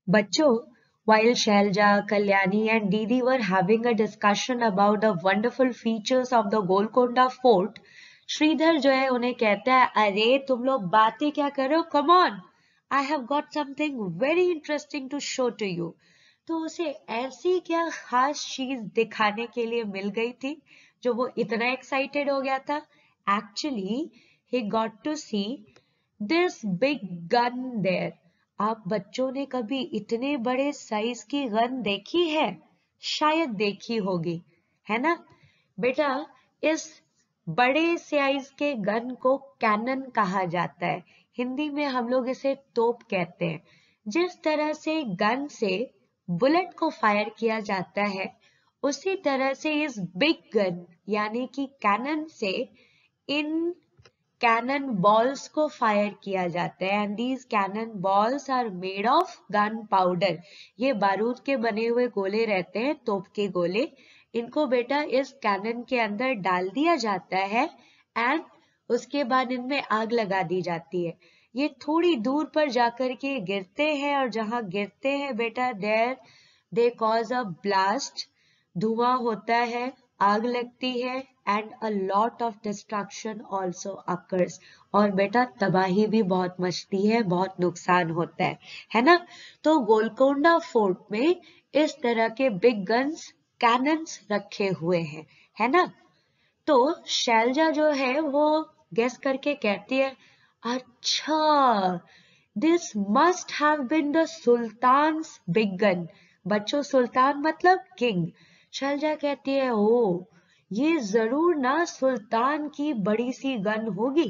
Bachcho, while Shailja, Kalyani and Didi were having a discussion about the wonderful features of the Golconda Fort, Shridhar जो है उन्हें कहता है अरे तुम लोग बातें क्या कर रहे हो come on I have got something very interesting to show to you तो उसे ऐसी क्या खास चीज दिखाने के लिए मिल गई थी जो वो इतना एक्साइटेड हो गया था एक्चुअली ही got to see this big gun there आप बच्चों ने कभी इतने बड़े साइज की गन देखी है शायद देखी होगी है ना बेटा इस बड़े साइज के गन को कैनन कहा जाता है हिंदी में हम लोग इसे तोप कहते हैं जिस तरह से गन से बुलेट को फायर किया जाता है उसी तरह से इस बिग गन यानी कि कैनन से इन कैनन बॉल्स को फायर किया जाता है and these cannon balls are made of gunpowder ये बारूद के बने हुए गोले रहते हैं तोप के गोले इनको बेटा इस कैनन के अंदर डाल दिया जाता है एंड उसके बाद इनमें आग लगा दी जाती है ये थोड़ी दूर पर जाकर के गिरते हैं और जहां गिरते हैं बेटा there they cause a blast धुआं होता है आग लगती है and a lot of destruction also occurs और बेटा तबाही भी बहुत मचती है बहुत नुकसान होता है ना तो गोलकोंडा फोर्ट में इस तरह के बिग गन्स कैनन्स रखे हुए हैं है ना तो शैलजा जो है वो गेस करके कहती है अच्छा this must have been the sultan's big gun बच्चों सुल्तान मतलब किंग शैलजा कहती है ओ ये जरूर ना सुल्तान की बड़ी सी गन होगी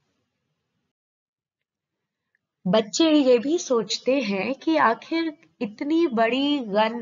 बच्चे ये भी सोचते हैं कि आखिर इतनी बड़ी गन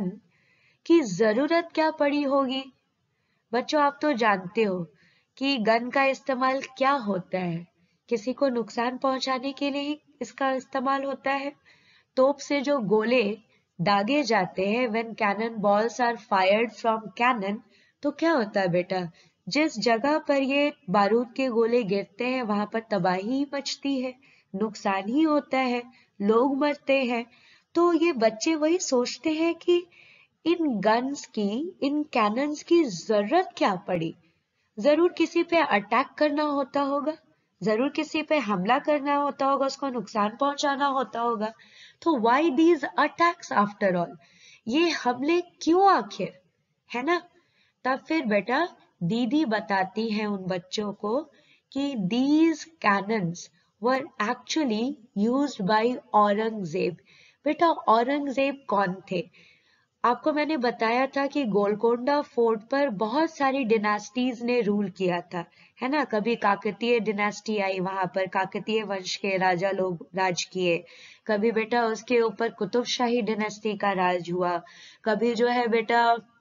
की जरूरत क्या पड़ी होगी बच्चों आप तो जानते हो कि गन का इस्तेमाल क्या होता है किसी को नुकसान पहुंचाने के लिए ही इसका इस्तेमाल होता है तोप से जो गोले दागे जाते हैं when cannon balls are fired from cannon तो क्या होता है बेटा जिस जगह पर ये बारूद के गोले गिरते हैं वहां पर तबाही मचती है नुकसान ही होता है लोग मरते हैं तो ये बच्चे वही सोचते हैं कि इन गन्स की इन कैनन्स की जरूरत क्या पड़ी जरूर किसी पे अटैक करना होता होगा जरूर किसी पे हमला करना होता होगा उसको नुकसान पहुंचाना होता होगा तो why these attacks after all ये हमले क्यों आखिर है ना तब फिर बेटा दीदी बताती है उन बच्चों को कि these cannons were actually used by Aurangzeb बेटा औरंगजेब कौन थे आपको मैंने बताया था कि गोलकोंडा फोर्ट पर बहुत सारी डिनास्टीज ने रूल किया था है ना कभी काकतीय डिनास्टी आई वहां पर काकतीय वंश के राजा लोग राज किए कभी बेटा उसके ऊपर कुतुबशाही डिनास्टी का राज हुआ कभी जो है बेटा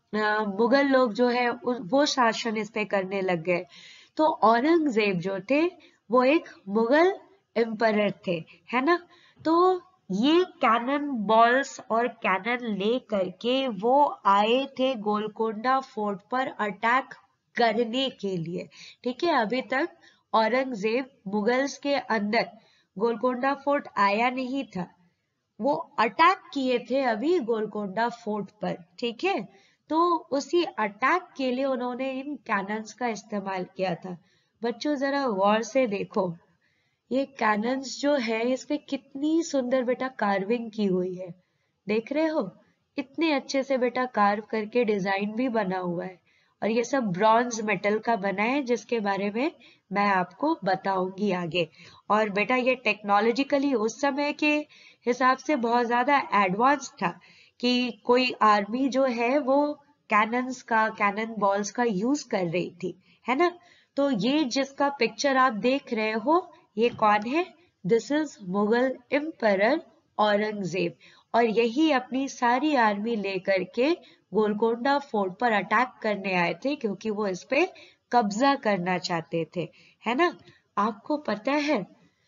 मुगल लोग जो है वो शासन इस पे करने लग गए तो औरंगजेब जो थे वो एक मुगल एम्परर थे है ना तो ये कैनन बॉल्स और कैनन ले करके वो आए थे गोलकोंडा फोर्ट पर अटैक करने के लिए ठीक है अभी तक औरंगजेब मुगल्स के अंदर गोलकोंडा फोर्ट आया नहीं था वो अटैक किए थे अभी गोलकोंडा फोर्ट पर ठीक है तो उसी अटैक के लिए उन्होंने इन कैनन्स का इस्तेमाल किया था बच्चों जरा गौर से देखो ये कैनन्स जो है इसमें कितनी सुंदर बेटा कार्विंग की हुई है देख रहे हो इतने अच्छे से बेटा कार्व करके डिजाइन भी बना हुआ है और ये सब ब्रॉन्ज मेटल का बना है जिसके बारे में मैं आपको बताऊंगी आगे और बेटा ये टेक्नोलॉजिकली उस समय के हिसाब से बहुत ज्यादा एडवांस था कि कोई आर्मी जो है वो कैनन्स का कैनन बॉल्स का यूज कर रही थी है ना तो ये जिसका पिक्चर आप देख रहे हो ये कौन है this is Mughal emperor Aurangzeb और यही अपनी सारी आर्मी लेकर के गोलकोंडा फोर्ट पर अटैक करने आए थे क्योंकि वो इस पे कब्जा करना चाहते थे है ना आपको पता है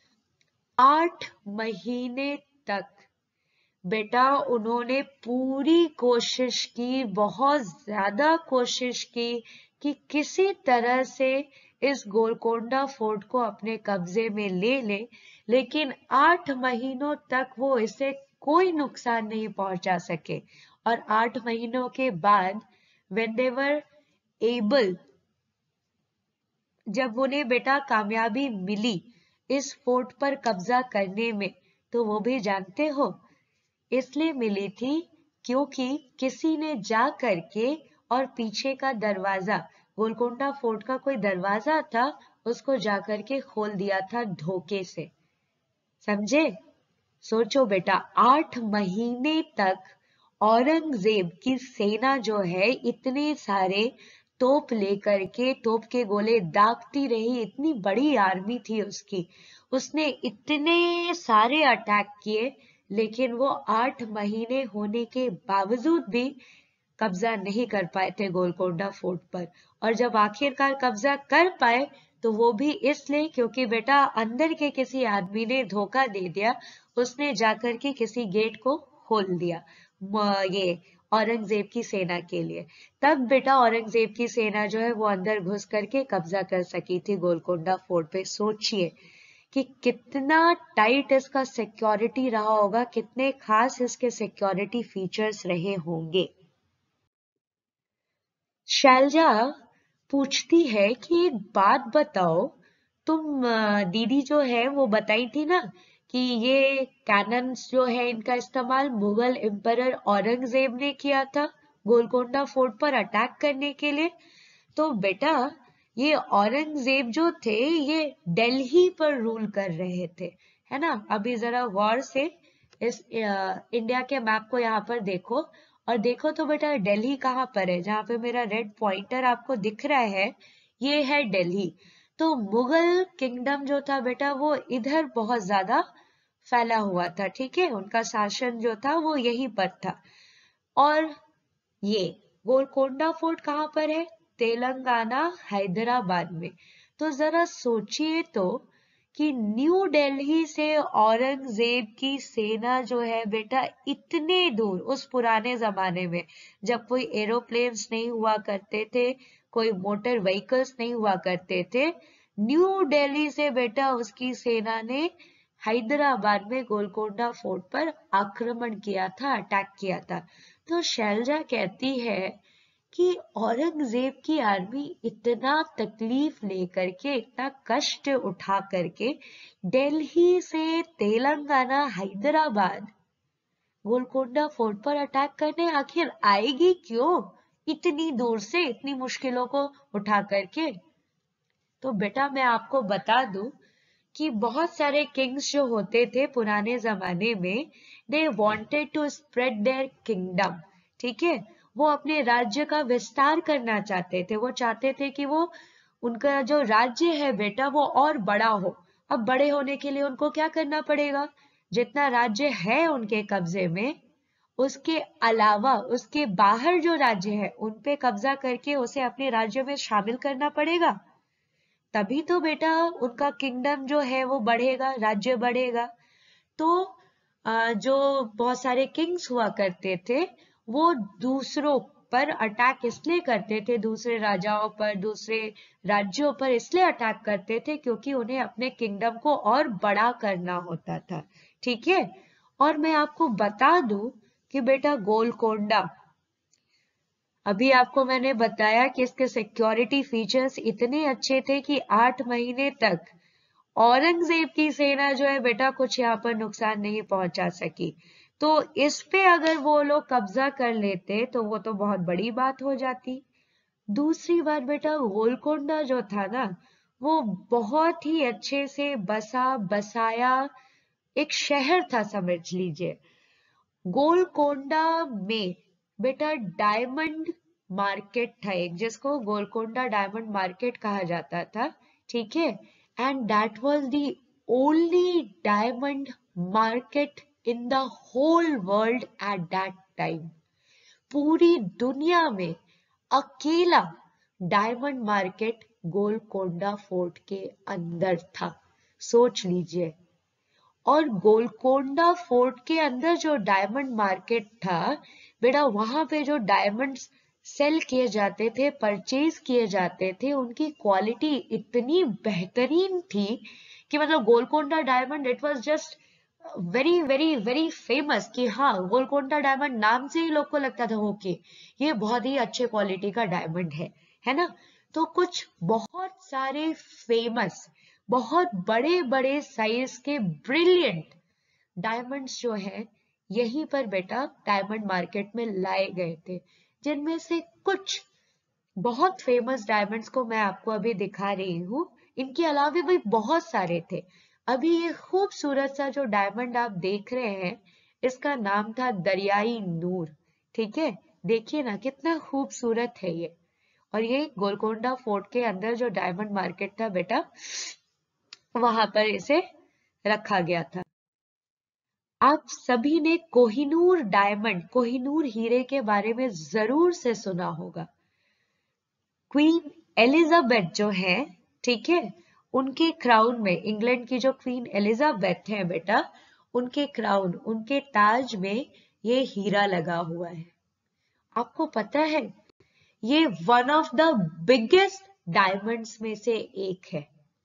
8 महीने तक बेटा उन्होंने पूरी कोशिश की बहुत ज्यादा कोशिश की कि किसी तरह से इस गोलकोंडा फोर्ट को अपने कब्जे में ले लेकिन 8 महीनों तक वो इसे कोई नुकसान नहीं पहुंचा सके। और 8 महीनों के बाद when they were able, जब उन्हें बेटा कामयाबी मिली इस फोर्ट पर कब्जा करने में, तो वो भी जानते हो इसलिए मिली थी क्योंकि किसी ने जा करके और पीछे का दरवाजा, गोलकोंडा फोर्ट का कोई दरवाजा था, उसको जा करके खोल दिया था धोखे से। समझे? सोचो बेटा, 8 महीने तक औरंगजेब की सेना जो है इतने सारे तोप लेकर के, तोप के गोले दागती रही, इतनी बड़ी आर्मी थी उसकी, उसने इतने सारे अटैक किए, लेकिन वो 8 महीने होने के बावजूद भी कब्जा नहीं कर पाए थे गोलकोंडा फोर्ट पर। और जब आखिरकार कब्जा कर पाए तो वो भी इसलिए क्योंकि बेटा अंदर के किसी आदमी ने धोखा दे दिया, उसने जाकर के किसी गेट को खोल दिया ये औरंगजेब की सेना के लिए। तब बेटा औरंगजेब की सेना जो है वो अंदर घुस करके कब्जा कर सकी थी गोलकोंडा फोर्ट पे। सोचिए कि कितना टाइट इसका सिक्योरिटी रहा होगा, कितने खास इसके सिक्योरिटी फीचर्स रहे होंगे। शैलजा पूछती है कि एक बात बताओ, तुम दीदी जो है वो बताई थी ना कि ये कैनन्स जो है इनका इस्तेमाल मुगल एम्परर औरंगजेब ने किया था गोलकोंडा फोर्ट पर अटैक करने के लिए। तो बेटा ये औरंगजेब जो थे ये दिल्ली पर रूल कर रहे थे, है ना। अभी जरा गौर से इस इंडिया के मैप को यहाँ पर देखो, और देखो तो बेटा दिल्ली कहाँ पर है, जहाँ पे मेरा रेड पॉइंटर आपको दिख रहा है ये है दिल्ली। तो मुगल किंगडम जो था बेटा वो इधर बहुत ज्यादा फैला हुआ था, ठीक है, उनका शासन जो था वो यहीं पर था। और ये गोलकोंडा फोर्ट कहाँ पर है? तेलंगाना हैदराबाद में। तो जरा सोचिए तो कि न्यू दिल्ली से औरंगजेब की सेना जो है बेटा इतने दूर, उस पुराने जमाने में जब कोई एरोप्लेन्स नहीं हुआ करते थे, कोई मोटर व्हीकल्स नहीं हुआ करते थे, न्यू दिल्ली से बेटा उसकी सेना ने हैदराबाद में गोलकोंडा फोर्ट पर आक्रमण किया था, अटैक किया था। तो शैलजा कहती है कि औरंगजेब की आर्मी इतना तकलीफ लेकर के, इतना कष्ट उठा करके दिल्ली से तेलंगाना हैदराबाद गोलकोंडा फोर्ट पर अटैक करने आखिर आएगी क्यों, इतनी दूर से, इतनी मुश्किलों को उठा करके। तो बेटा मैं आपको बता दूं कि बहुत सारे किंग्स जो होते थे पुराने जमाने में, they wanted to spread their kingdom, ठीक है, वो अपने राज्य का विस्तार करना चाहते थे, वो चाहते थे कि वो उनका जो राज्य है बेटा वो और बड़ा हो। अब बड़े होने के लिए उनको क्या करना पड़ेगा, जितना राज्य है उनके कब्जे में उसके अलावा उसके बाहर जो राज्य है उन पे कब्जा करके उसे अपने राज्य में शामिल करना पड़ेगा, तभी तो बेटा उनका किंगडम जो है वो बढ़ेगा, राज्य बढ़ेगा। तो जो बहुत सारे किंग्स हुआ करते थे वो दूसरों पर अटैक इसलिए करते थे, दूसरे राजाओं पर, दूसरे राज्यों पर इसलिए अटैक करते थे क्योंकि उन्हें अपने किंगडम को और बड़ा करना होता था, ठीक है। और मैं आपको बता दूं कि बेटा गोलकोंडा, अभी आपको मैंने बताया कि इसके सिक्योरिटी फीचर्स इतने अच्छे थे कि 8 महीने तक औरंगजेब की सेना जो है बेटा कुछ यहाँ पर नुकसान नहीं पहुंचा सकी। तो इस पे अगर वो लोग कब्जा कर लेते तो वो तो बहुत बड़ी बात हो जाती। दूसरी बात बेटा गोलकोंडा जो था ना वो बहुत ही अच्छे से बसा बसाया एक शहर था, समझ लीजिए। गोलकोंडा में बेटा डायमंड मार्केट था एक, जिसको गोलकोंडा डायमंड मार्केट कहा जाता था, ठीक है। And that was the only diamond market in the whole world at that time. पूरी दुनिया में अकेला डायमंड मार्केट गोलकोंडा फोर्ट के अंदर था, सोच लीजिए। और गोलकोंडा फोर्ट के अंदर जो डायमंड मार्केट था बेटा, वहां पे जो डायमंड्स सेल किए जाते थे, परचेज किए जाते थे, उनकी क्वालिटी इतनी बेहतरीन थी कि मतलब Golconda diamond it was just very very very famous, कि हाँ गोलकोंडा डायमंड नाम से ही लोग को लगता था ओके ये बहुत ही अच्छे क्वालिटी का डायमंड है ना। तो कुछ बहुत सारे फेमस, बहुत बड़े बड़े साइज के ब्रिलियंट डायमंड्स जो है यहीं पर बेटा डायमंड मार्केट में लाए गए थे, जिनमें से कुछ बहुत फेमस डायमंड्स को मैं आपको अभी दिखा रही हूँ। इनके अलावा भी बहुत सारे थे। अभी ये खूबसूरत सा जो डायमंड आप देख रहे हैं इसका नाम था दरियाई नूर। ठीक है, देखिए ना कितना खूबसूरत है ये। और ये गोलकोंडा फोर्ट के अंदर जो डायमंड मार्केट था बेटा वहां पर इसे रखा गया था। आप सभी ने कोहिनूर डायमंड, कोहिनूर हीरे के बारे में जरूर से सुना होगा। क्वीन एलिजाबेथ जो है, ठीक है, उनके क्राउन में, इंग्लैंड की जो क्वीन एलिजाबेथ है बेटा, उनके क्राउन, उनके ताज में ये हीरा लगा हुआ है। आपको पता है ये one of the biggest diamonds में से एक है।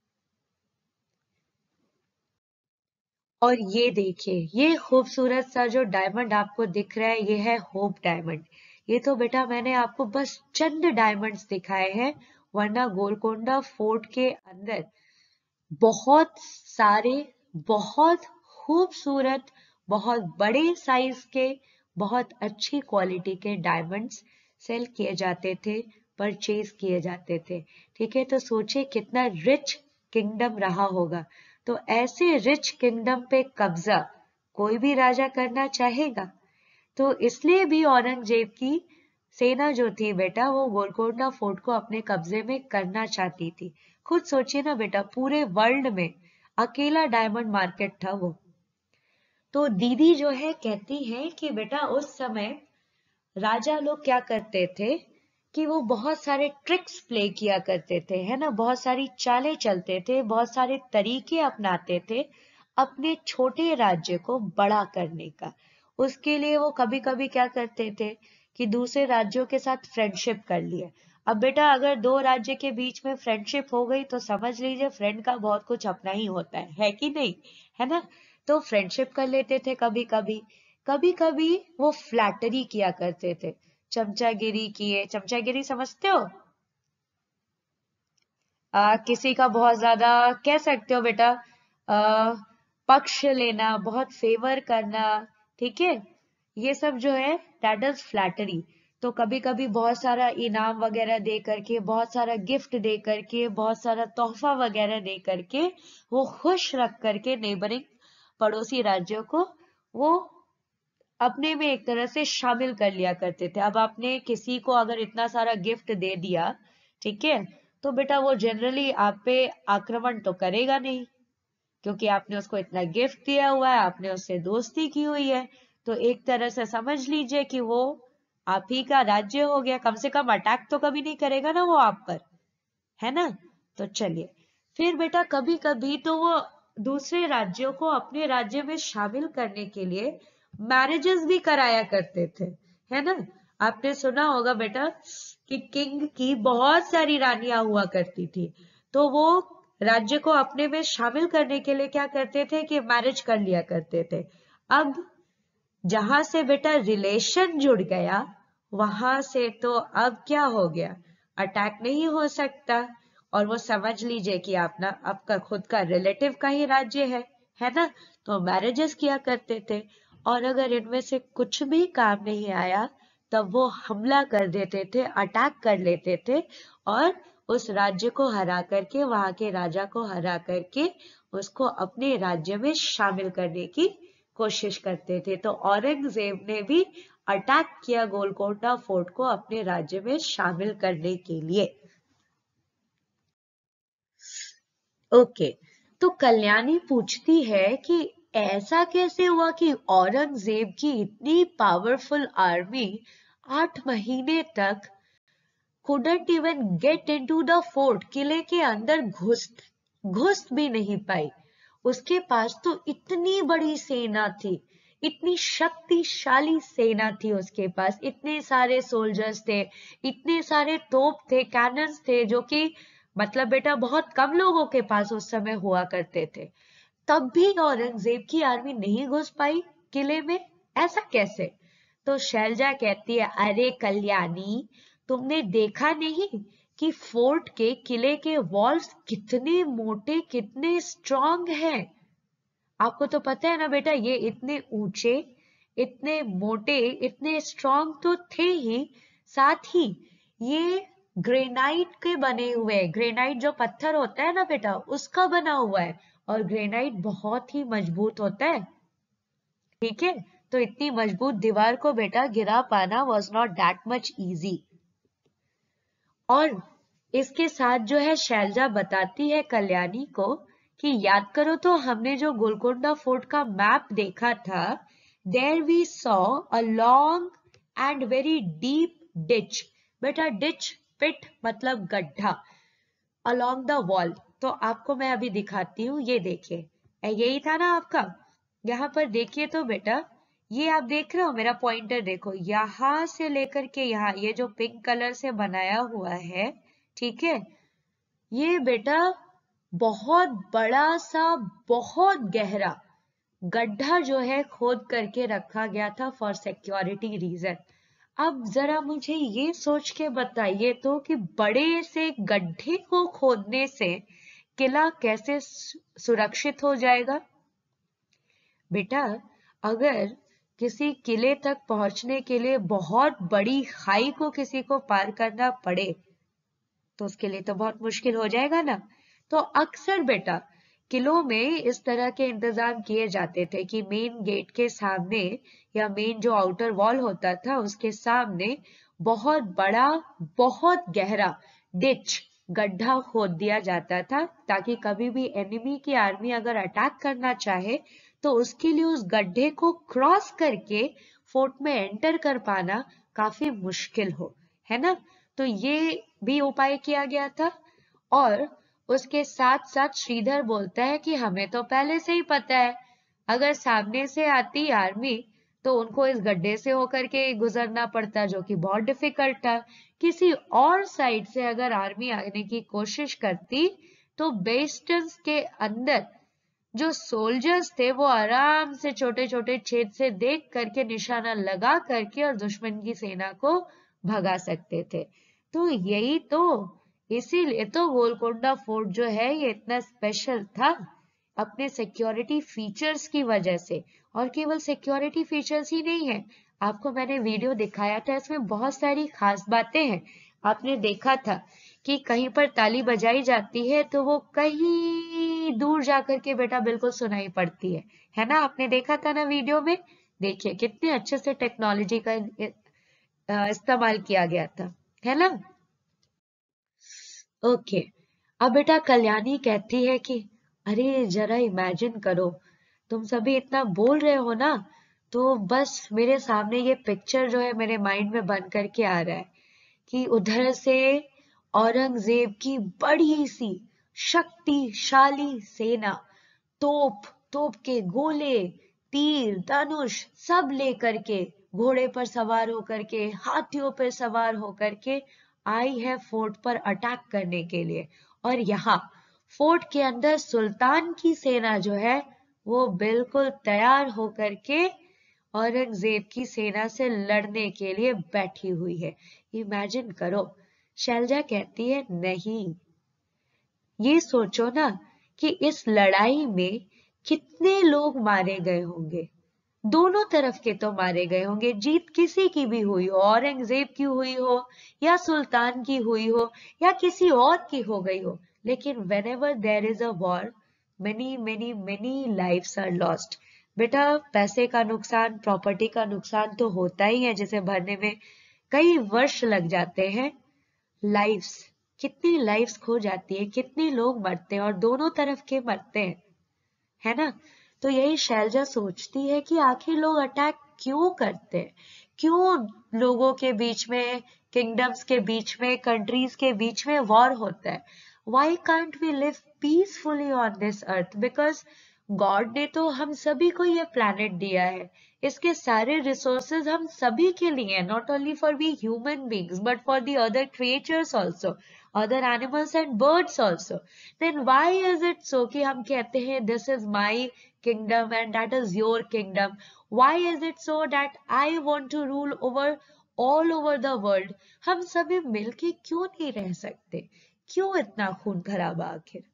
और ये देखिए ये खूबसूरत सा जो डायमंड आपको दिख रहा है ये है होप डायमंड। ये तो बेटा मैंने आपको बस चंद डायमंड्स दिखाए हैं, वरना गोलकोंडा फोर्ट के अंदर बहुत सारे, बहुत खूबसूरत, बहुत बड़े साइज के, बहुत अच्छी क्वालिटी के डायमंड्स सेल किए जाते थे, परचेज किए जाते थे। ठीक है, तो सोचिए कितना रिच किंगडम रहा होगा। तो ऐसे रिच किंगडम पे कब्जा कोई भी राजा करना चाहेगा। तो इसलिए भी औरंगजेब की सेना जो थी बेटा वो गोलकोंडा फोर्ट को अपने कब्जे में करना चाहती थी। खुद सोचिए ना बेटा, पूरे वर्ल्ड में अकेला डायमंड मार्केट था वो। तो दीदी जो है कहती है कि बेटा उस समय राजा लोग क्या करते थे कि वो बहुत सारे ट्रिक्स प्ले किया करते थे, है ना, बहुत सारी चालें चलते थे, बहुत सारे तरीके अपनाते थे अपने छोटे राज्य को बड़ा करने का। उसके लिए वो कभी कभी क्या करते थे कि दूसरे राज्यों के साथ फ्रेंडशिप कर लिए। अब बेटा अगर दो राज्य के बीच में फ्रेंडशिप हो गई तो समझ लीजिए फ्रेंड का बहुत कुछ अपना ही होता है कि नहीं, है ना। तो फ्रेंडशिप कर लेते थे कभी कभी। कभी कभी वो फ्लैटरी किया करते थे, चमचागिरी किए। चमचागिरी समझते हो? किसी का बहुत ज्यादा कह सकते हो बेटा, आ, पक्ष लेना, बहुत फेवर करना। ठीक है, ये सब जो है दैट इज फ्लैटरी। तो कभी कभी बहुत सारा इनाम वगैरह दे करके, बहुत सारा गिफ्ट दे करके, बहुत सारा तोहफा वगैरह दे करके वो खुश रख करके नेबरिंग पड़ोसी राज्यों को वो अपने में एक तरह से शामिल कर लिया करते थे। अब आपने किसी को अगर इतना सारा गिफ्ट दे दिया, ठीक है, तो बेटा वो जनरली आप पे आक्रमण तो करेगा नहीं, क्योंकि आपने उसको इतना गिफ्ट दिया हुआ है, आपने उससे दोस्ती की हुई है। तो एक तरह से समझ लीजिए कि वो आप ही का राज्य हो गया। कम से कम अटैक तो कभी नहीं करेगा ना वो आप पर, है ना। तो चलिए, फिर बेटा कभी कभी तो वो दूसरे राज्यों को अपने राज्य में शामिल करने के लिए मैरिजेस भी कराया करते थे, है ना। आपने सुना होगा बेटा कि किंग की बहुत सारी रानियां हुआ करती थी, तो वो राज्य को अपने में शामिल करने के लिए क्या करते थे कि मैरिज कर लिया करते थे। अब जहां से बेटा रिलेशन जुड़ गया वहां से तो अब क्या हो गया, अटैक नहीं हो सकता। और वो समझ लीजिए कि अपना आपका खुद का रिलेटिव का ही राज्य है ना। तो मैरिजेस किया करते थे, और अगर इनमें से कुछ भी काम नहीं आया तब वो हमला कर देते थे, अटैक कर लेते थे, और उस राज्य को हरा करके, वहां के राजा को हरा करके उसको अपने राज्य में शामिल करने की कोशिश करते थे। तो औरंगजेब ने भी अटैक किया गोलकोंडा फोर्ट को अपने राज्य में शामिल करने के लिए। ओके, तो कल्याणी पूछती है कि ऐसा कैसे हुआ कि औरंगजेब की इतनी पावरफुल आर्मी 8 महीने तक couldn't even get into the fort, किले के अंदर घुस भी नहीं पाई। उसके पास तो इतनी बड़ी सेना थी, इतनी शक्तिशाली सेना थी उसके पास, इतने सारे सोल्जर्स थे, इतने सारे तोप थे, कैनन्स थे, जो कि मतलब बेटा बहुत कम लोगों के पास उस समय हुआ करते थे। तब भी औरंगजेब की आर्मी नहीं घुस पाई किले में, ऐसा कैसे? तो शैलजा कहती है, अरे कल्याणी, तुमने देखा नहीं कि फोर्ट के किले के वॉल्स कितने मोटे, कितने स्ट्रांग हैं? आपको तो पता है ना बेटा, ये इतने ऊंचे, इतने मोटे, इतने स्ट्रांग तो थे ही, साथ ही ये ग्रेनाइट के बने हुए हैं। ग्रेनाइट जो पत्थर होता है ना बेटा, उसका बना हुआ है, और ग्रेनाइट बहुत ही मजबूत होता है, ठीक है? तो इतनी मजबूत दीवार को बेटा गिरा पाना was not that much easy. और इसके साथ जो है शैलजा बताती है कल्याणी को कि याद करो तो हमने जो गोलकोंडा फोर्ट का मैप देखा था, there we saw a long and very deep ditch. बेटा डिच, पिट मतलब गड्ढा, अलोंग द वॉल। तो आपको मैं अभी दिखाती हूँ, ये देखिए, यही था ना आपका। यहाँ पर देखिए तो बेटा, ये आप देख रहे हो, मेरा पॉइंटर देखो, यहाँ से लेकर के यहाँ, ये जो पिंक कलर से बनाया हुआ है, ठीक है, ये बेटा बहुत बड़ा सा, बहुत गहरा गड्ढा जो है खोद करके रखा गया था फॉर सिक्योरिटी रीजन। अब जरा मुझे ये सोच के बताइए तो कि बड़े से गड्ढे को खोदने से किला कैसे सुरक्षित हो जाएगा? बेटा अगर किसी किले तक पहुंचने के लिए बहुत बड़ी खाई को किसी को पार करना पड़े तो उसके लिए तो बहुत मुश्किल हो जाएगा ना। तो अक्सर बेटा किलों में इस तरह के इंतजाम किए जाते थे कि मेन गेट के सामने या मेन जो आउटर वॉल होता था उसके सामने बहुत बड़ा, बहुत गहरा डिच, गड्ढा खोद दिया जाता था, ताकि कभी भी एनिमी की आर्मी अगर अटैक करना चाहे तो उसके लिए उस गड्ढे को क्रॉस करके फोर्ट में एंटर कर पाना काफी मुश्किल हो, है ना? तो ये भी उपाय किया गया था। और उसके साथ साथ श्रीधर बोलता है कि हमें तो पहले से ही पता है, अगर सामने से आती आर्मी तो उनको इस गड्ढे से होकर के गुजरना पड़ता, जो कि बहुत डिफिकल्ट था। किसी और साइड से अगर आर्मी आने की कोशिश करती तो बेस्टन्स के अंदर जो सोल्जर्स थे वो आराम से छोटे छोटे छेद से देख करके, निशाना लगा करके और दुश्मन की सेना को भगा सकते थे। तो यही तो, इसीलिए तो गोलकोंडा फोर्ट जो है ये इतना स्पेशल था अपने सिक्योरिटी फीचर्स की वजह से। और केवल सिक्योरिटी फीचर्स ही नहीं है, आपको मैंने वीडियो दिखाया था, इसमें बहुत सारी खास बातें हैं। आपने देखा था कि कहीं पर ताली बजाई जाती है तो वो कहीं दूर जाकर के बेटा बिल्कुल सुनाई पड़ती है ना? आपने देखा था ना वीडियो में? देखिए कितने अच्छे से टेक्नोलॉजी का इस्तेमाल किया गया था, है ना? ओके, अब बेटा कल्याणी कहती है कि अरे जरा इमेजिन करो, तुम सभी इतना बोल रहे हो ना, तो बस मेरे सामने ये पिक्चर जो है मेरे माइंड में बन करके आ रहा है कि उधर से औरंगजेब की बड़ी सी शक्तिशाली सेना, तोप, तोप के गोले, तीर, धनुष सब लेकर के, घोड़े पर सवार होकर के, हाथियों पर सवार होकर के आई है फोर्ट पर अटैक करने के लिए। और यहाँ फोर्ट के अंदर सुल्तान की सेना जो है वो बिल्कुल तैयार होकर के औरंगजेब की सेना से लड़ने के लिए बैठी हुई है। इमेजिन करो। शैलजा कहती है नहीं, ये सोचो ना कि इस लड़ाई में कितने लोग मारे गए होंगे। दोनों तरफ के तो मारे गए होंगे, जीत किसी की भी हुई हो, औरंगजेब की हुई हो या सुल्तान की हुई हो या किसी और की हो गई हो, लेकिन whenever there is a war, many many many lives are lost। बेटा पैसे का नुकसान, प्रॉपर्टी का नुकसान तो होता ही है, जिसे भरने में कई वर्ष लग जाते हैं। लाइफ्स, कितनी लाइफ्स खो जाती है, कितने लोग मरते हैं, और दोनों तरफ के मरते हैं, है ना? तो यही शैलजा सोचती है कि आखिर लोग अटैक क्यों करते हैं, क्यों लोगों के बीच में, किंगडम्स के बीच में, कंट्रीज के बीच में वॉर होता है। Why can't we live peacefully on this earth? Because God ने तो हम सभी को ये प्लैनेट दिया है, इसके सारे रिसोर्सेज हम सभी के लिए, not only for we human beings but for the other creatures also. other animals and birds also. Then why is it so कि हम कहते हैं this is my kingdom and that is your kingdom? Why is it so that I want to rule over all over the world? हम सभी मिलके क्यों नहीं रह सकते? क्यों इतना खून खराबा आखिर?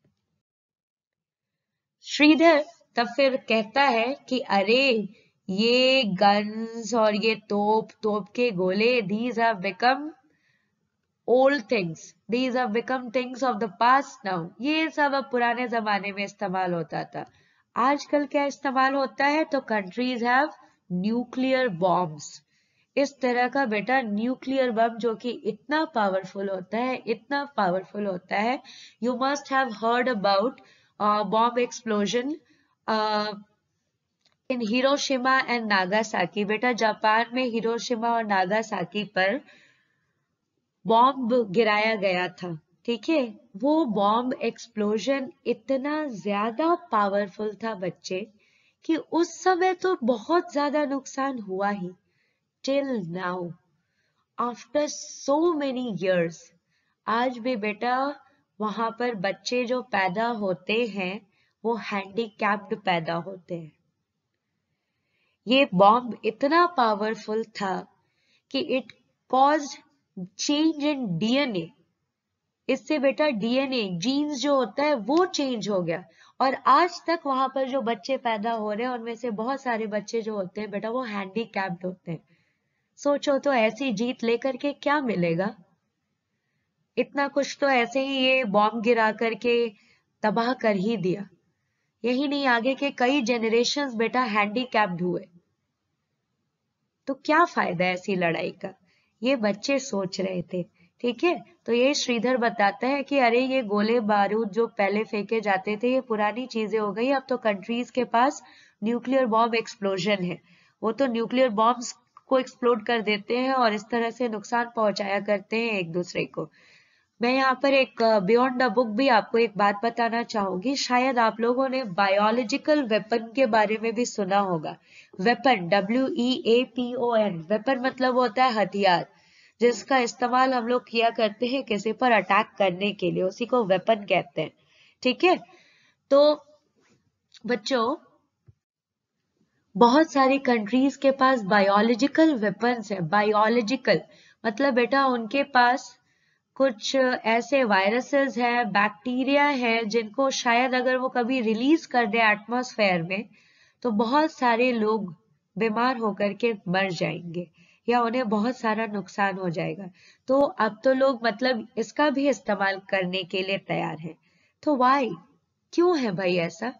श्रीधर तब फिर कहता है कि अरे ये गन्स और ये तोप के गोले, these have become old things, these have become things of the past now. ये सब अब पुराने जमाने में इस्तेमाल होता था. आजकल क्या इस्तेमाल होता है? तो countries have nuclear bombs. इस तरह का बेटा न्यूक्लियर बम जो कि इतना पावरफुल होता है, इतना पावरफुल होता है. You must have heard about bomb explosion in Hiroshima and Nagasaki. बेटा जापान में हिरोशिमा और नागासाकी पर बॉम्ब गिराया गया था. ठीक है, वो बॉम्ब एक्सप्लोजन इतना ज्यादा पावरफुल था बच्चे कि उस समय तो बहुत ज्यादा नुकसान हुआ ही. Till now after so many years आज भी बेटा वहां पर बच्चे जो पैदा होते हैं वो हैंडीकैप्ड पैदा होते हैं. ये बॉम्ब इतना पावरफुल था कि it caused change in DNA. इससे बेटा डीएनए जीन्स जो होता है वो चेंज हो गया और आज तक वहां पर जो बच्चे पैदा हो रहे हैं उनमें से बहुत सारे बच्चे जो होते हैं बेटा वो हैंडीकैप्ड होते हैं. सोचो तो ऐसी जीत लेकर के क्या मिलेगा? इतना कुछ तो ऐसे ही ये बॉम्ब गिरा करके तबाह कर ही दिया. यही नहीं, आगे के कई जनरेशंस बेटा हैंडीकैप्ड हुए. तो क्या फायदा ऐसी लड़ाई का? ये बच्चे सोच रहे थे. ठीक है, तो ये श्रीधर बताता है कि अरे ये गोले बारूद जो पहले फेंके जाते थे ये पुरानी चीजें हो गई. अब तो कंट्रीज के पास न्यूक्लियर बॉम्ब एक्सप्लोजन है. वो तो न्यूक्लियर बॉम्ब्स को एक्सप्लोड कर देते हैं और इस तरह से नुकसान पहुंचाया करते हैं एक दूसरे को. मैं यहाँ पर एक बियॉन्ड द बुक भी आपको एक बात बताना चाहूंगी. शायद आप लोगों ने बायोलॉजिकल वेपन के बारे में भी सुना होगा. वेपन, WEAPON, वेपन मतलब होता है हथियार जिसका इस्तेमाल हम लोग किया करते हैं किसी पर अटैक करने के लिए, उसी को वेपन कहते हैं. ठीक है, तो बच्चों बहुत सारी कंट्रीज के पास बायोलॉजिकल वेपन्स है. बायोलॉजिकल मतलब बेटा उनके पास कुछ ऐसे वायरसेस है, बैक्टीरिया है जिनको शायद अगर वो कभी रिलीज कर दे एटमॉस्फेयर में तो बहुत सारे लोग बीमार होकर के मर जाएंगे या उन्हें बहुत सारा नुकसान हो जाएगा. तो अब तो लोग मतलब इसका भी इस्तेमाल करने के लिए तैयार हैं. तो वाई, क्यों है भाई ऐसा?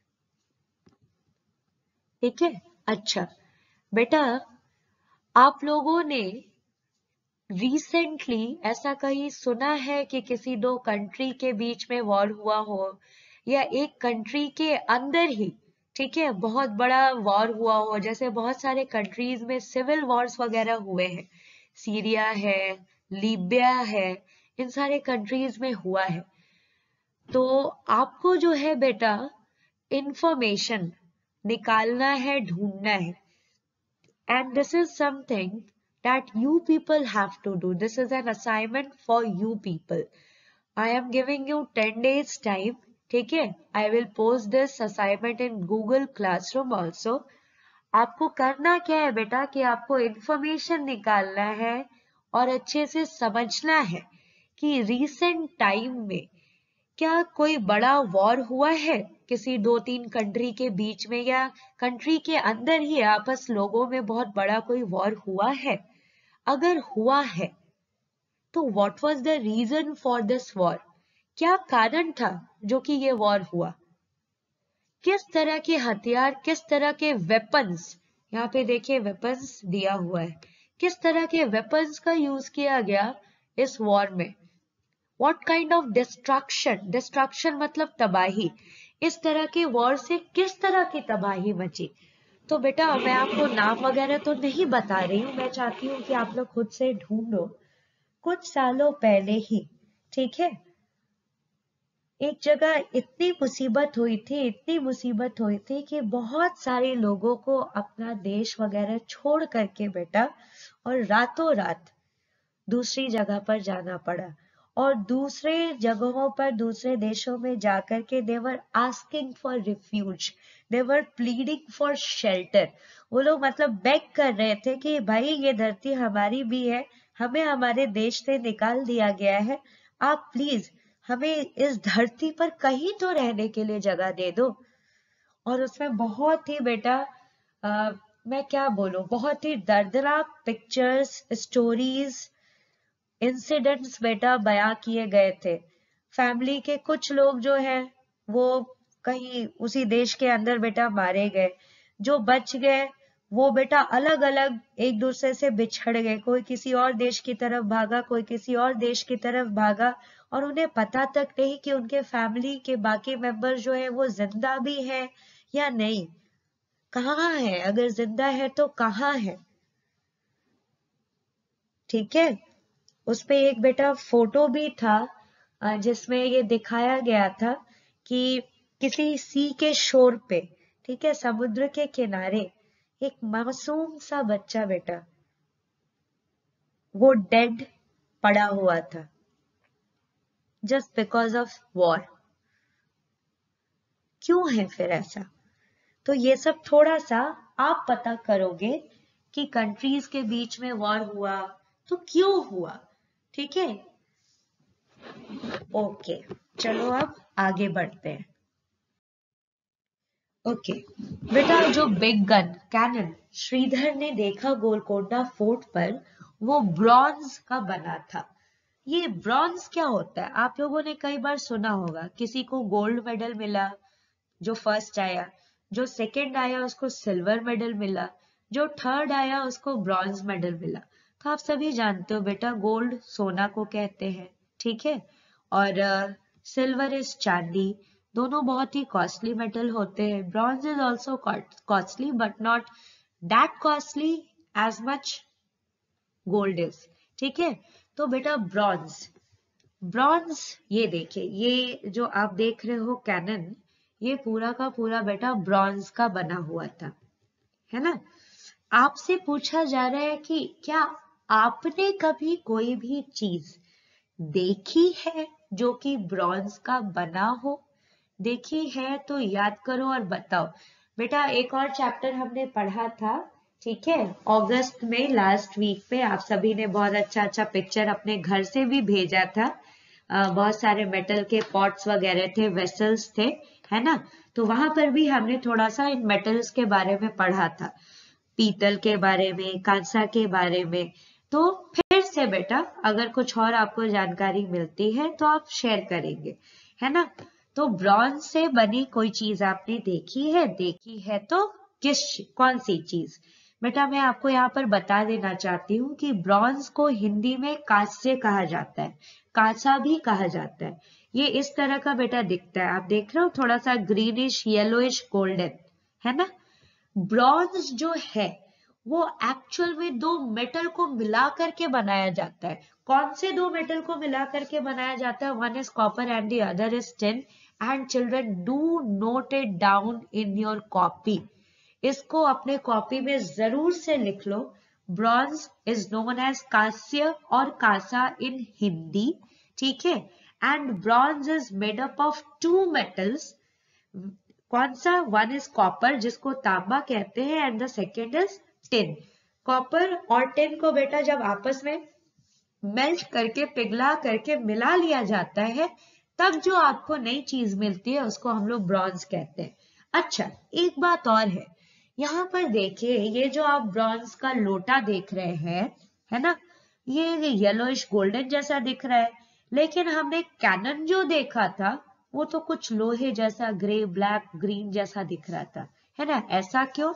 ठीक है, अच्छा बेटा आप लोगों ने रिसेंटली ऐसा कहीं सुना है कि किसी दो कंट्री के बीच में वॉर हुआ हो या एक कंट्री के अंदर ही ठीक है बहुत बड़ा वॉर हुआ हो? जैसे बहुत सारे कंट्रीज में सिविल वॉर्स वगैरह हुए हैं. सीरिया है, लीबिया है, इन सारे कंट्रीज में हुआ है. तो आपको जो है बेटा इंफॉर्मेशन निकालना है, ढूंढना है. And this is something that you people have to do. This is an assignment for you people. I am giving you 10 days time. ठीक है, I will post this assignment in Google Classroom also. आपको करना क्या है बेटा कि आपको information निकालना है और अच्छे से समझना है कि रिसेंट टाइम में क्या कोई बड़ा वॉर हुआ है किसी दो तीन कंट्री के बीच में या कंट्री के अंदर ही आपस लोगों में बहुत बड़ा कोई वॉर हुआ है? अगर हुआ है तो what was the reason for this war? क्या कारण था जो कि ये वॉर हुआ? किस तरह के हथियार, किस तरह के वेपन्स, यहाँ पे देखिए वेपन्स दिया हुआ है, किस तरह के वेपन्स का यूज किया गया इस वॉर में? What kind of destruction? Destruction मतलब तबाही. इस तरह के वॉर से किस तरह की तबाही मची? तो बेटा मैं आपको नाम वगैरह तो नहीं बता रही हूँ, मैं चाहती हूँ कि आप लोग खुद से ढूंढो. कुछ सालों पहले ही ठीक है एक जगह इतनी मुसीबत हुई थी, इतनी मुसीबत हुई थी कि बहुत सारे लोगों को अपना देश वगैरह छोड़ करके बेटा और रातों रात दूसरी जगह पर जाना पड़ा. और दूसरे जगहों पर दूसरे देशों में जाकर के they're asking for refuge, they're pleading for shelter. वो लोग मतलब बेग कर रहे थे कि भाई ये धरती हमारी भी है, हमें हमारे देश से निकाल दिया गया है, आप प्लीज हमें इस धरती पर कहीं तो रहने के लिए जगह दे दो। और उसमें बहुत ही बेटा मैं क्या बोलूं, बहुत ही दर्दनाक पिक्चर्स, स्टोरीज, इंसिडेंट्स बेटा बयां किए गए थे। फैमिली के कुछ लोग जो हैं वो कहीं उसी देश के अंदर बेटा मारे गए, जो बच गए वो बेटा अलग अलग एक दूसरे से बिछड़ गए, कोई किसी और देश की तरफ भागा, कोई किसी और देश की तरफ भागा, और उन्हें पता तक नहीं कि उनके फैमिली के बाकी मेंबर जो है वो जिंदा भी है या नहीं, कहाँ है, अगर जिंदा है तो कहाँ है। ठीक है, उस पे एक बेटा फोटो भी था जिसमें ये दिखाया गया था कि किसी सी के शोर पे, ठीक है, समुद्र के किनारे एक मासूम सा बच्चा बेटा वो डेड पड़ा हुआ था, जस्ट बिकॉज ऑफ वॉर। क्यों है फिर ऐसा? तो ये सब थोड़ा सा आप पता करोगे कि कंट्रीज के बीच में वॉर हुआ तो क्यों हुआ। ठीक है, ओके, चलो अब आगे बढ़ते हैं। ओके बेटा, जो बिग गन कैनन श्रीधर ने देखा गोलकोंडा फोर्ट पर, वो ब्रॉन्ज का बना था। ये ब्रॉन्ज क्या होता है? आप लोगों ने कई बार सुना होगा, किसी को गोल्ड मेडल मिला जो फर्स्ट आया, जो सेकंड आया उसको सिल्वर मेडल मिला, जो थर्ड आया उसको ब्रॉन्ज मेडल मिला। तो आप सभी जानते हो बेटा, गोल्ड सोना को कहते हैं, ठीक है, और सिल्वर इज चांदी, दोनों बहुत ही कॉस्टली मेटल होते हैं। Bronze is also costly but not that costly as much gold is. ठीक है, तो बेटा ब्रॉन्ज, ब्रॉन्ज ये देखिए, ये जो आप देख रहे हो कैनन, ये पूरा का पूरा बेटा ब्रॉन्ज का बना हुआ था, है ना। आपसे पूछा जा रहा है कि क्या आपने कभी कोई भी चीज देखी है जो कि ब्रॉन्ज का बना हो? देखी है तो याद करो और बताओ। बेटा एक और चैप्टर हमने पढ़ा था, ठीक है, अगस्त में, लास्ट वीक पे आप सभी ने बहुत अच्छा अच्छा पिक्चर अपने घर से भी भेजा था। बहुत सारे मेटल के पॉट्स वगैरह थे, वेसल्स थे, है ना। तो वहां पर भी हमने थोड़ा सा इन मेटल्स के बारे में पढ़ा था, पीतल के बारे में, कांसा के बारे में। तो फिर से बेटा अगर कुछ और आपको जानकारी मिलती है तो आप शेयर करेंगे, है ना। तो ब्रॉन्ज से बनी कोई चीज आपने देखी है? देखी है तो कौन सी चीज? बेटा मैं आपको यहाँ पर बता देना चाहती हूँ कि ब्रॉन्ज को हिंदी में कांस्य कहा जाता है, कांसा भी कहा जाता है। ये इस तरह का बेटा दिखता है, आप देख रहे हो, थोड़ा सा ग्रीनिश येलोइश गोल्डन, है ना। ब्रॉन्ज जो है वो एक्चुअल में दो मेटल को मिला करके बनाया जाता है। कौन से दो मेटल को मिला करके बनाया जाता है? One is copper and the other is tin. And children, do note it down in your copy, इसको अपने कॉपी में जरूर से लिख लो। ब्रॉन्ज इज नोन एज कांस्य और कांसा इन हिंदी, ठीक है। And bronze is made up of two metals. कौन सा? वन इज कॉपर जिसको तांबा कहते हैं and the second is tin. Copper और टिन को बेटा जब आपस में मेल्ट करके, पिघला करके मिला लिया जाता है, तब जो आपको नई चीज मिलती है उसको हम लोग ब्रॉन्ज कहते हैं। अच्छा एक बात और है, यहाँ पर देखिए, ये जो आप ब्रॉन्ज का लोटा देख रहे हैं, है ना, ये येलोइश गोल्डन जैसा दिख रहा है, लेकिन हमने कैनन जो देखा था वो तो कुछ लोहे जैसा, ग्रे ब्लैक ग्रीन जैसा दिख रहा था, है ना। ऐसा क्यों?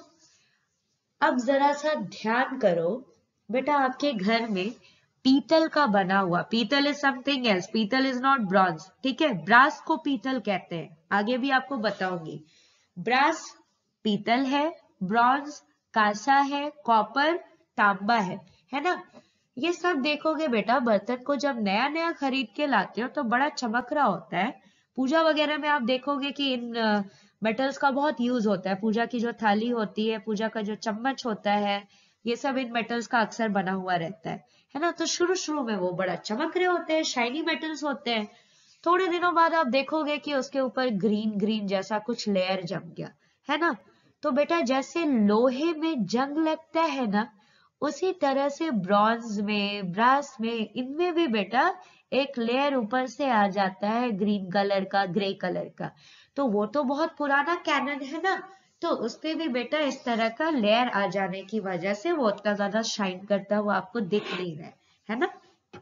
अब जरा सा ध्यान करो बेटा, आपके घर में पीतल का बना हुआ, पीतल इज समथिंग एल्स, पीतल इज नॉट ब्रॉन्ज, ठीक है, ब्रास को पीतल कहते हैं, आगे भी आपको बताऊंगी। ब्रास पीतल है, ब्रॉन्ज कांसा है, कॉपर तांबा है ना। ये सब देखोगे बेटा, बर्तन को जब नया नया खरीद के लाते हो तो बड़ा चमक रहा होता है। पूजा वगैरह में आप देखोगे कि इन मेटल्स का बहुत यूज होता है। पूजा की जो थाली होती है, पूजा का जो चम्मच होता है, ये सब इन मेटल्स का अक्सर बना हुआ रहता है ना। तो शुरू शुरू में वो बड़ा चमक रहे होते हैं, शाइनी मेटल्स होते हैं। थोड़े दिनों बाद आप देखोगे कि उसके ऊपर ग्रीन ग्रीन जैसा कुछ लेयर जम गया, है ना। तो बेटा जैसे लोहे में जंग लगता है ना, उसी तरह से ब्रॉन्ज में, ब्रास में, इनमें भी बेटा एक लेयर ऊपर से आ जाता है ग्रीन कलर का, ग्रे कलर का। तो वो तो बहुत पुराना कैनन है ना, तो उसपे भी बेटा इस तरह का लेयर आ जाने की वजह से वो उतना ज्यादा शाइन करता हुआ आपको दिख नहीं रहा है ना।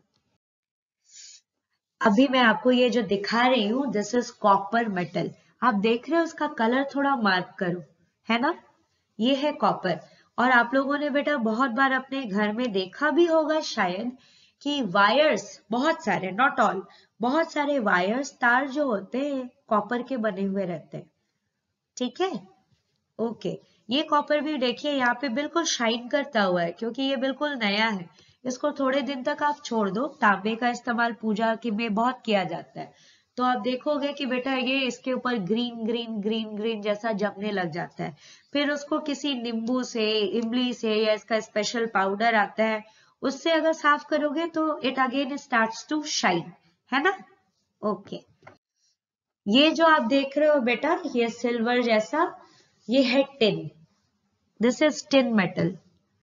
अभी मैं आपको ये जो दिखा रही हूँ, दिस इज कॉपर मेटल। आप देख रहे हो उसका कलर थोड़ा मार्क करो, है ना। ये है कॉपर। और आप लोगों ने बेटा बहुत बार अपने घर में देखा भी होगा शायद कि वायर्स बहुत सारे, नॉट ऑल, बहुत सारे वायर्स, तार जो होते हैं कॉपर के बने हुए रहते हैं। ठीक है, ओके। ये कॉपर भी देखिए यहाँ पे बिल्कुल शाइन करता हुआ है, क्योंकि ये बिल्कुल नया है। इसको थोड़े दिन तक आप छोड़ दो। तांबे का इस्तेमाल पूजा के में बहुत किया जाता है, तो आप देखोगे कि बेटा ये इसके ऊपर ग्रीन ग्रीन ग्रीन ग्रीन जैसा जमने लग जाता है। फिर उसको किसी नींबू से, इमली से, या इसका स्पेशल पाउडर आता है, उससे अगर साफ करोगे तो it again starts to shine, है ना। ओके, ये जो आप देख रहे हो बेटा, ये सिल्वर जैसा, ये है tin. This is tin metal.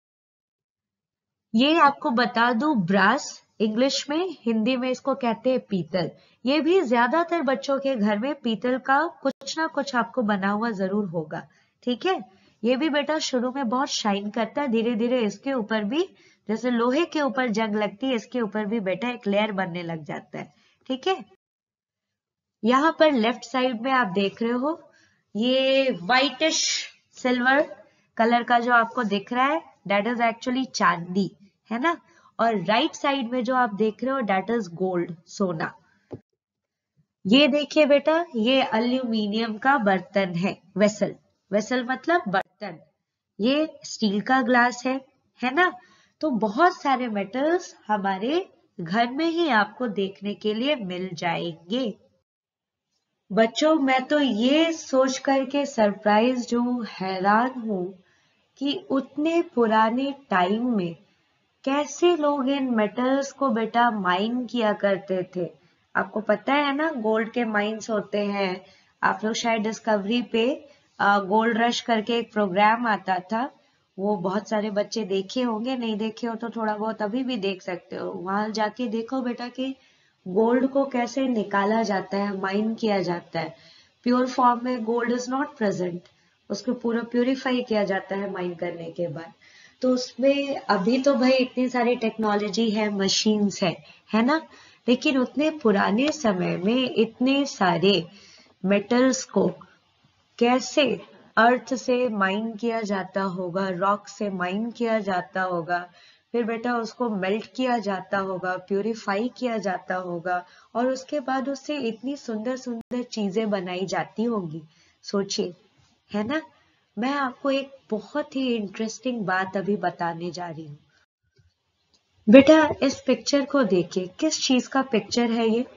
ये आपको बता दूं, ब्रास इंग्लिश में, हिंदी में इसको कहते हैं पीतल। ये भी ज्यादातर बच्चों के घर में पीतल का कुछ ना कुछ आपको बना हुआ जरूर होगा। ठीक है, ये भी बेटा शुरू में बहुत शाइन करता है, धीरे धीरे इसके ऊपर भी, जैसे लोहे के ऊपर जंग लगती है, इसके ऊपर भी बेटा एक लेयर बनने लग जाता है। ठीक है, यहाँ पर लेफ्ट साइड में आप देख रहे हो, ये व्हाइटिश सिल्वर कलर का जो आपको दिख रहा है, दैट इज एक्चुअली चांदी, है ना। और राइट साइड में जो आप देख रहे हो, दैट इज गोल्ड, सोना। ये देखिए बेटा, ये अल्यूमिनियम का बर्तन है, वेसल। वेसल मतलब बर्तन। ये स्टील का ग्लास है ना। तो बहुत सारे मेटल्स हमारे घर में ही आपको देखने के लिए मिल जाएंगे। बच्चों, मैं तो ये सोच करके सरप्राइज हूँ, हैरान हूँ कि उतने पुराने टाइम में कैसे लोग इन मेटल्स को बेटा माइन किया करते थे। आपको पता है ना, गोल्ड के माइंस होते हैं। आप लोग शायद डिस्कवरी पे गोल्ड रश करके एक प्रोग्राम आता था, वो बहुत सारे बच्चे देखे होंगे, नहीं देखे हो तो थोड़ा बहुत अभी भी देख सकते हो। वहां जाके देखो बेटा कि गोल्ड को कैसे निकाला जाता है, माइन किया जाता है। प्योर फॉर्म में गोल्ड इज नॉट प्रेजेंट, उसको पूरा प्यूरिफाई किया जाता है माइन करने के बाद। तो उसमें अभी तो भाई इतनी सारी टेक्नोलॉजी है, मशीन्स है ना। लेकिन उतने पुराने समय में इतने सारे मेटल्स को कैसे अर्थ से माइन किया जाता होगा, रॉक से माइन किया जाता होगा, फिर बेटा उसको मेल्ट किया जाता होगा, प्यूरिफाई किया जाता होगा, और उसके बाद उससे इतनी सुंदर सुंदर चीजें बनाई जाती होंगी। सोचिए, है ना। मैं आपको एक बहुत ही इंटरेस्टिंग बात अभी बताने जा रही हूँ। बेटा इस पिक्चर को देखिए, किस चीज का पिक्चर है ये।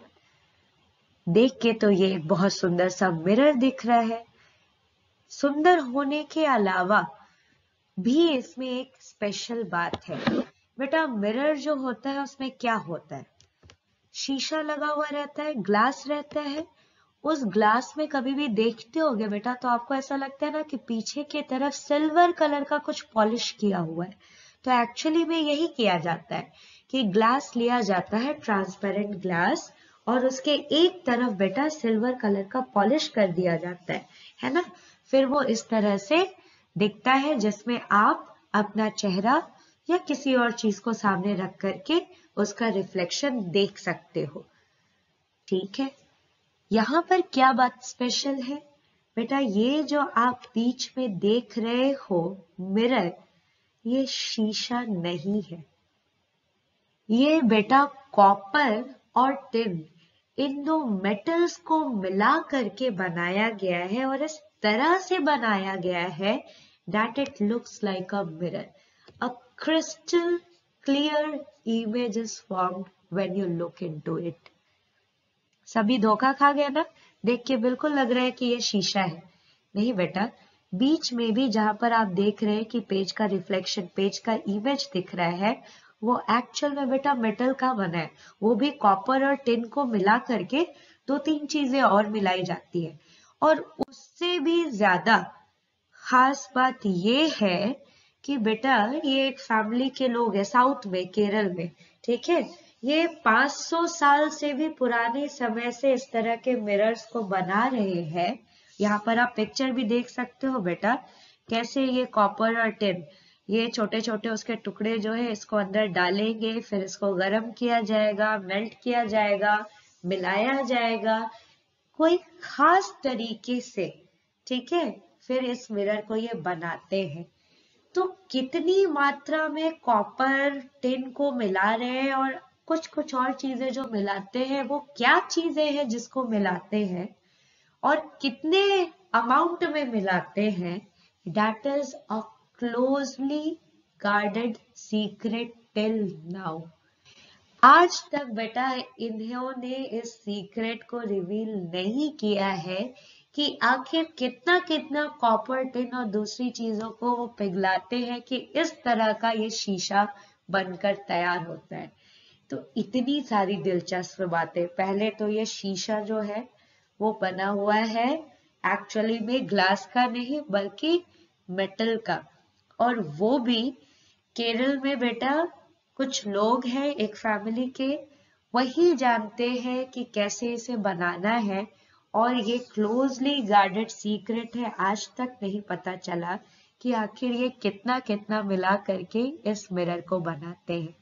देख के तो ये एक बहुत सुंदर सा मिरर दिख रहा है। सुंदर होने के अलावा भी इसमें एक स्पेशल बात है। बेटा मिरर जो होता है उसमें क्या होता है, शीशा लगा हुआ रहता है, ग्लास रहता है। उस ग्लास में कभी भी देखते होगे बेटा तो आपको ऐसा लगता है ना कि पीछे की तरफ सिल्वर कलर का कुछ पॉलिश किया हुआ है। तो एक्चुअली में यही किया जाता है कि ग्लास लिया जाता है, ट्रांसपेरेंट ग्लास, और उसके एक तरफ बेटा सिल्वर कलर का पॉलिश कर दिया जाता है ना। फिर वो इस तरह से दिखता है, जिसमें आप अपना चेहरा या किसी और चीज को सामने रख करके उसका रिफ्लेक्शन देख सकते हो। ठीक है, यहाँ पर क्या बात स्पेशल है बेटा, ये जो आप बीच में देख रहे हो मिरर, ये शीशा नहीं है। ये बेटा कॉपर और टिन, इन दो मेटल्स को मिला करके बनाया गया है, और इस तरह से बनाया गया है that it looks like a mirror. A crystal clear image is formed when you look into it. सभी धोखा खा गया ना, देख के बिल्कुल लग रहा है कि ये शीशा है। नहीं बेटा, बीच में भी जहां पर आप देख रहे हैं कि पेज का रिफ्लेक्शन, पेज का इमेज दिख रहा है, वो एक्चुअल में बेटा मेटल का बना है। वो भी कॉपर और टिन को मिला करके 2-3 चीजें और मिलाई जाती है। और उससे भी ज्यादा खास बात ये है कि बेटा ये एक फैमिली के लोग हैं साउथ में, केरल में, ठीक है। ये 500 साल से भी पुराने समय से इस तरह के मिरर्स को बना रहे हैं। यहाँ पर आप पिक्चर भी देख सकते हो बेटा, कैसे ये कॉपर और टिन, ये छोटे छोटे उसके टुकड़े जो है इसको अंदर डालेंगे, फिर इसको गर्म किया जाएगा, मेल्ट किया जाएगा, मिलाया जाएगा कोई खास तरीके से, ठीक है। फिर इस मिरर को ये बनाते हैं। तो कितनी मात्रा में कॉपर टिन को मिला रहे हैं, और कुछ कुछ और चीजें जो मिलाते हैं, वो क्या चीजें हैं जिसको मिलाते हैं और कितने अमाउंट में मिलाते हैं, that is a closely guarded secret till now. आज तक बेटा इन्होंने इस सीक्रेट को रिवील नहीं किया है कि आखिर कितना कितना कॉपर टिन और दूसरी चीजों को वो पिघलाते हैं कि इस तरह का ये शीशा बनकर तैयार होता है। तो इतनी सारी दिलचस्प बातें। पहले तो ये शीशा जो है वो बना हुआ है एक्चुअली में ग्लास का नहीं बल्कि मेटल का, और वो भी केरल में बेटा कुछ लोग हैं एक फैमिली के, वही जानते हैं कि कैसे इसे बनाना है, और ये क्लोजली गार्डेड सीक्रेट है। आज तक नहीं पता चला कि आखिर ये कितना कितना मिला करके इस मिरर को बनाते हैं।